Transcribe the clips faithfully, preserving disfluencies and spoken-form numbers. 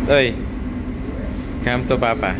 Oi, come to Papa.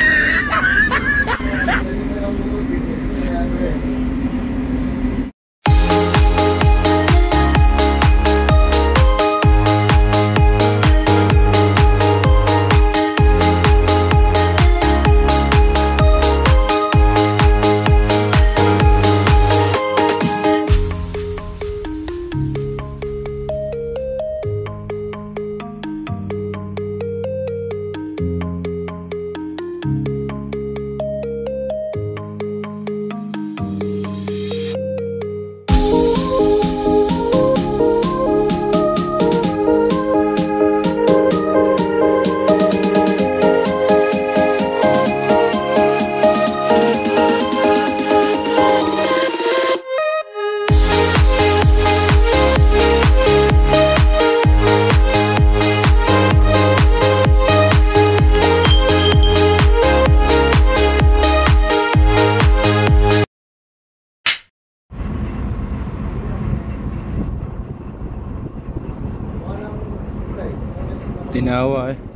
Tinawa eh.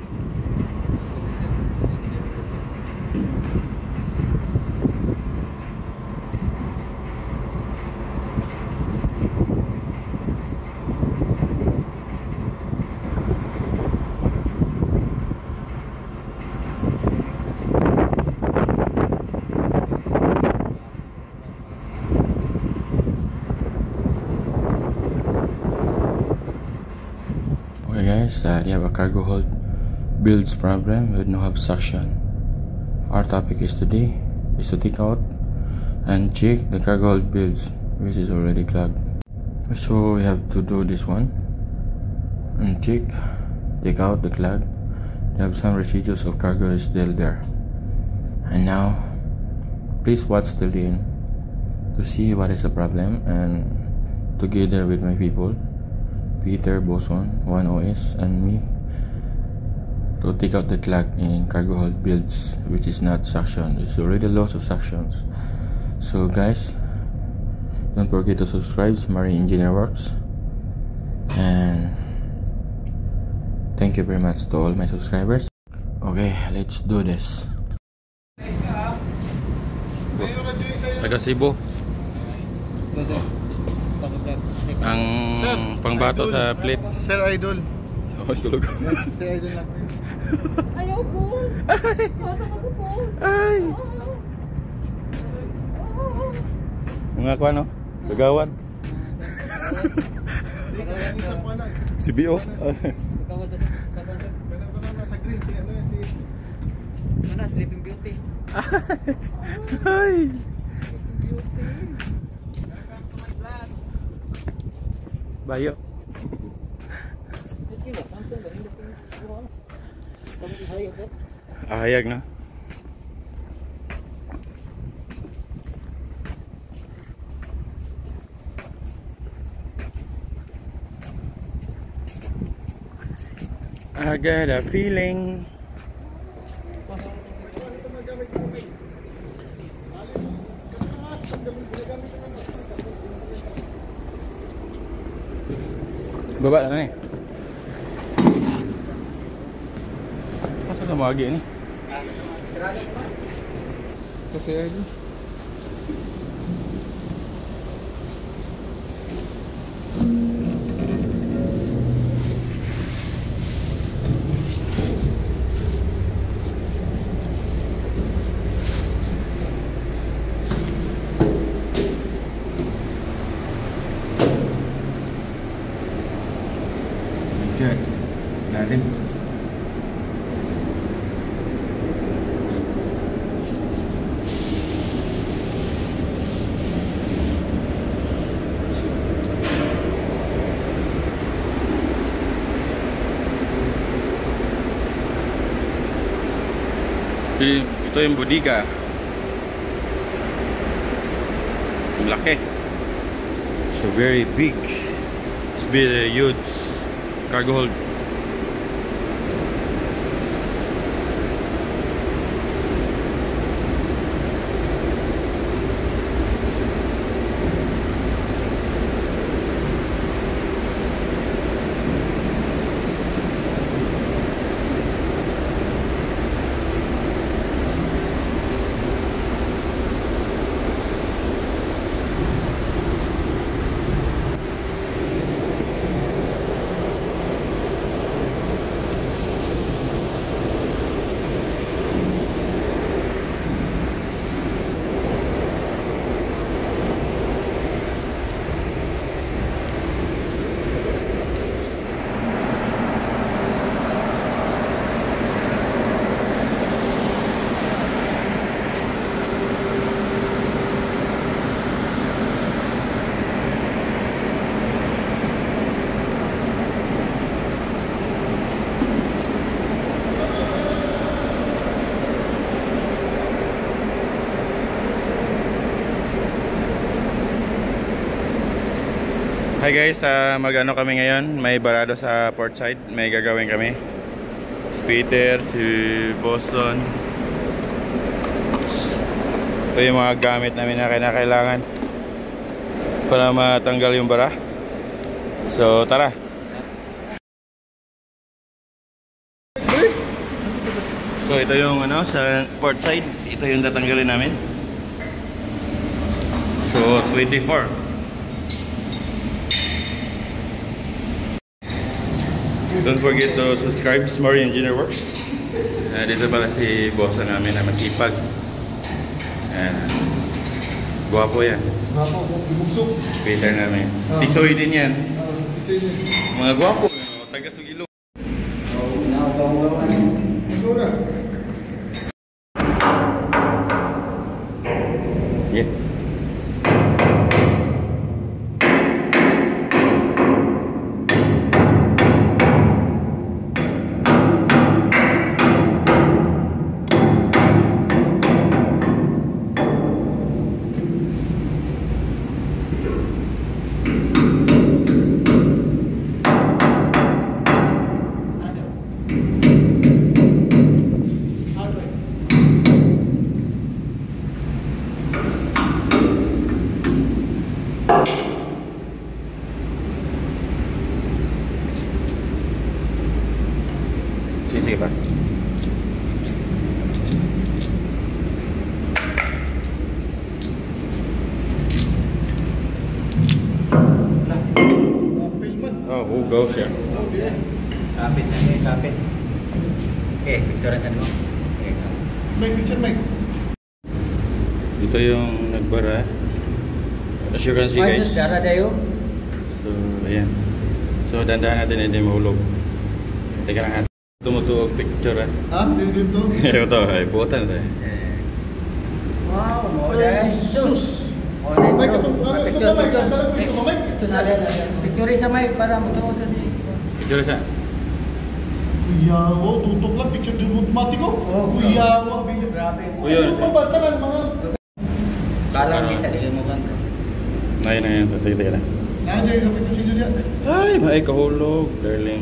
Okay guys, uh, we have a cargo hold builds problem with no hub suction. Our topic is today is to take out and check the cargo hold builds, which is already clogged. So we have to do this one and check, take out the clog. They have some residues of cargo is still there. And now please watch till the end to see what is the problem, and together with my people Peter, Boson, one O S, and me to take out the clog in cargo hold builds, which is not suction. It's already loss of suctions. So guys, don't forget to subscribe to Marine Engineer Works, and thank you very much to all my subscribers. Okay, let's do this. Taga Cebu. Ang sir, pangbato idol sa plate. Sir Idol. Oh, sulog. Sir Idol lang. Ayaw po. Ay. Mga ko ano? Gagawan. Si B O. Gagawan sa sa green si ano si Mana Sleeping Beauty. Ay. Bayo. Ahayag na. I got a feeling. Baba na eh. Masa na magi ni? Kasi ay check natin. Ito yung bodega. Ang laki. So very big. It's very huge cargo hold. Hi guys, uh, mag-ano kami ngayon, may barado sa port side, may gagawin kami. Si Peter, si Boston. Ito yung mga gamit namin na kinakailangan para matanggal yung bara. So tara. So ito yung ano sa port side, ito yung tatanggalin namin. So twenty-four. Don't forget to subscribe to Smurry Engineer Works. Uh, dito pala si boss namin na masipag. Ayan. Guwapo yan. Guwapo, ibugsok. Peter namin. Oh. Tisoy din yan. Oh, tisoy din. Mga guwapo. No? Taga Sugilo. Ito na. Yeah. Sige pa. Oh, hugaw siya. Kapit na eh, kapit. Okay, picturean sa mo. Okay. May picture, Mike. Ito yung nagbara. As you can see guys. Dara dayo. So, ayan. So, dandahan natin hindi mahulog. Teka lang natin. Tumutuog picture ah. Ha? Yung to? Ito, ay buotan na tayo. Wow, modern. Sus. Mike, ito. Ano, ito ba, Mike? Nandala ko ito, Mike? Picture sa mic para mututo si. Picture siya. Kuyawa, tutok lang. Picture din automatiko. Kuyawa, bilang. Grabe. Kuya. Ano ba ba? Talan, mga... Parang di sa dili mo kan. Nay na yan. Teka, teka na. Nandiyan yung nakita si Julian. Ay, may kahulog, darling.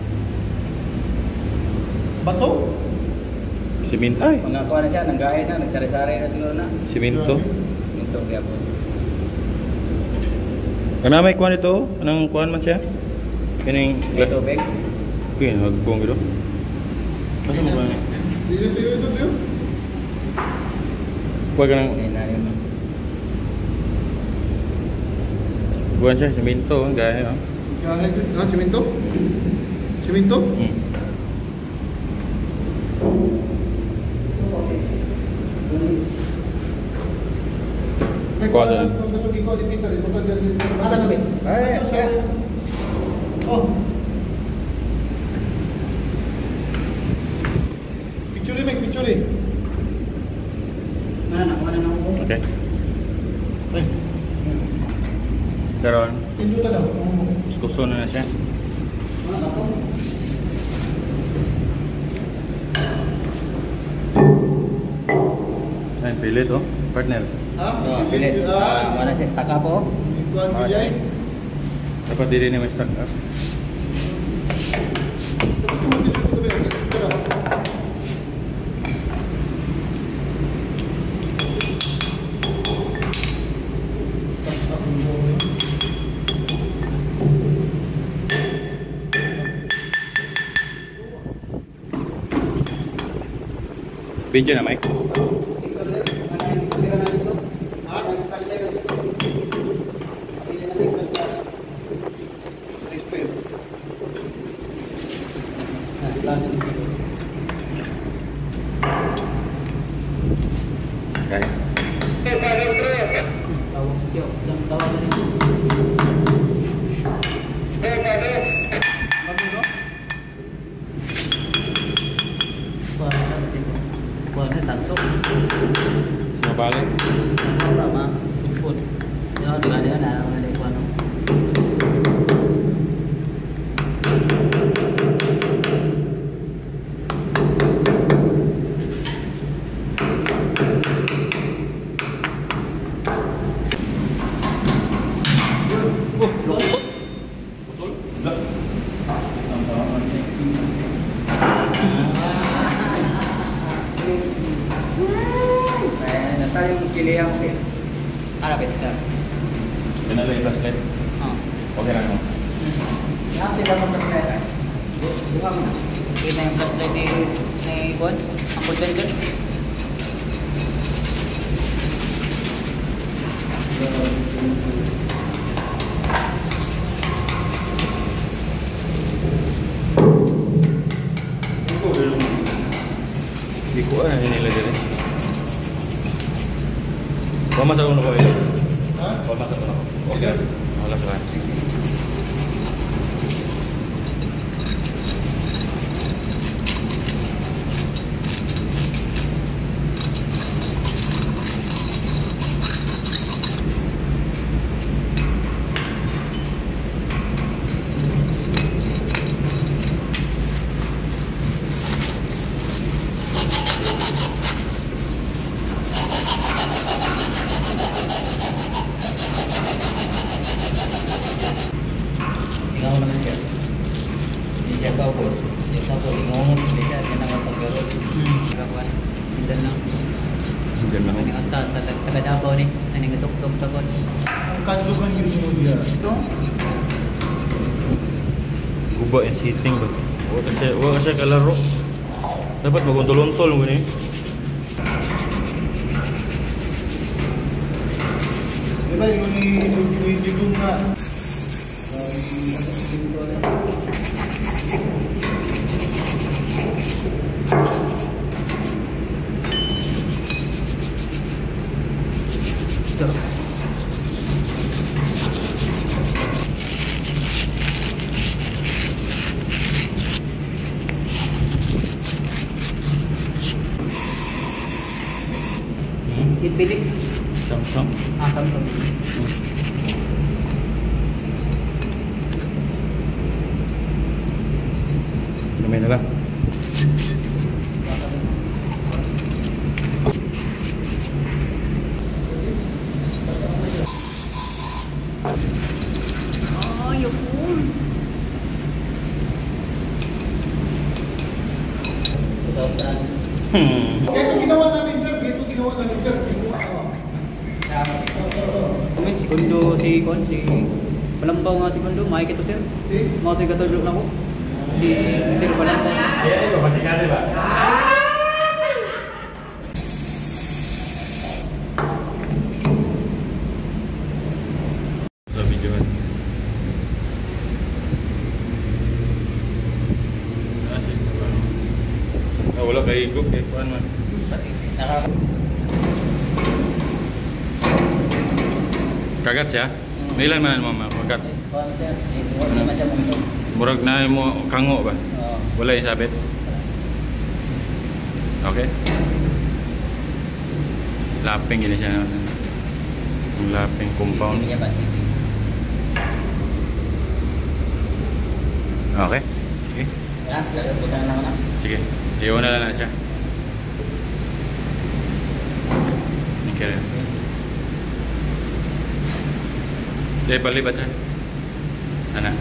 Bato? Siminto. Ay, Mga kuha na siya, nanggahe na, nagsari-sari na siguro na. siminto. Ito kaya po. Ano may kuhan ito? Anong kuhan man siya? Kining... May tubig. Kuya, nagbong ito. Masa mo ba niya? Hindi na sa'yo ito, Leo. Kuha ka ng... Ayun na yun. Kuhan siya, siminto. Ang gaya. Oh. Kahit, ha? Siminto? Siminto? Hmm. May Kuha kuha na. na. Kung ito ikaw ni Peter, ibutan ka sa... Mata tubig. Ay, Ito, kaya. sa- Oh. Picture ni Mike, picture ni. Mana na, mana na ako. Okay. Ay, Karon, isuta daw. kuskuso na na siya. Mana ako. Ay, pilit oh. Partner. Ha? Oh, pilit. Ah, Mana siya stack up oh. kuhaan ko diyan. Dapat dili ni may stock up. Video na, Mike. Okay. Tawag siya, isang tawag na rin. Kuha na lang siya. Kuha na tansok. Sumabali. Ano ba ma? Tupod. Yung tingnan nila na ang nalay kuha no. Oh, loko. Sa yung pilihan ko. Ano, pets ka? Pinalo yung flashlight. Oo. Okay lang mo. Saan sila mo flashlight? Buka mo na. Kita yung flashlight ni ni Juan? Ang call center? Hindi ko ah, hinilagay rin. Pamasa uno ko eh. Ha? Pamasa uno ko. Okay. Wala pa. Ikaw naman siya. Hindi siya pa boss. Hindi siya po. Ingungon. Hindi siya. Hindi na mapaglaro. Kakuan. Hindi lang. Hindi lang. Ano yung asa? Tagadabaw ni. Ano yung tuk-tuk sa kon. Ang kadlo kan yun mo diya. Ito? Guba yung seating ba? Huwag kasi, huwag kasi kalaro. Dapat maguntol-untol mo ni. Diba yung video nga. Ito. Hmm? It Felix. Samsung. Ah, Samsung. Kamay na lang. Ah, yung cool. Hmm. Kaya ito ginawa namin sir, ito ginawa namin sir. Comment si Kundo, si Kon, si Palambaw nga si Kundo, makikita to sir. See? Mga tayo katulog na ko. Si Sir Palambaw. Ayan, ito, masikali ba? Sa video kan. Asik. Ah, wala kay higop kay kuan man. Kagat siya? May ilan man mo kagat? Kuha mo sir. Hindi mo siya mong Murag na mo kango ba? Oo. Wala yung sabit? Okay. Laping gini siya. Yung laping compound. Hindi niya ba sitting? Okay. Sige. Wala, butang na ako na. Sige. Iwan na lang na siya. Thank you. Eh, palibat siya. Anak.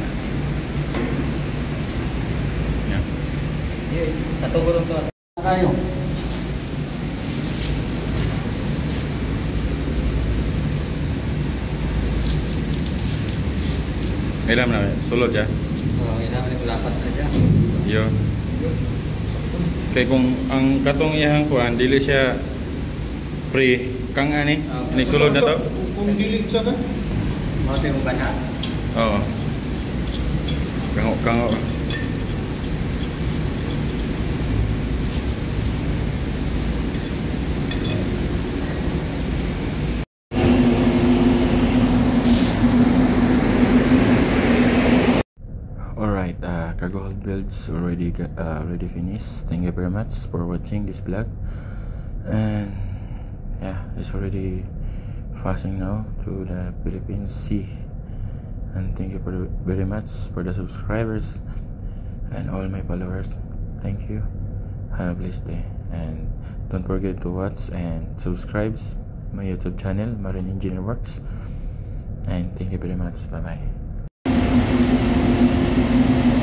Yan. Yun, katugulong to. Kayo. Ilam na, sulod siya. Oo, kailangan ko lapat na siya. Yun. Kaya kung ang katong iyang kuhan, dili siya pre kang ani, ni sulod na to. Kung dili siya kan? Mga tayo ba na? Oo. Kango, kango. Alright, uh, cargo hold builds already got, uh, already finished. Thank you very much for watching this vlog. And yeah, it's already passing now to the Philippine Sea. And thank you for the, very much for the subscribers and all my followers. Thank you. Have a blessed day, and don't forget to watch and subscribe my YouTube channel, Marine Engineer Works. And thank you very much. Bye bye.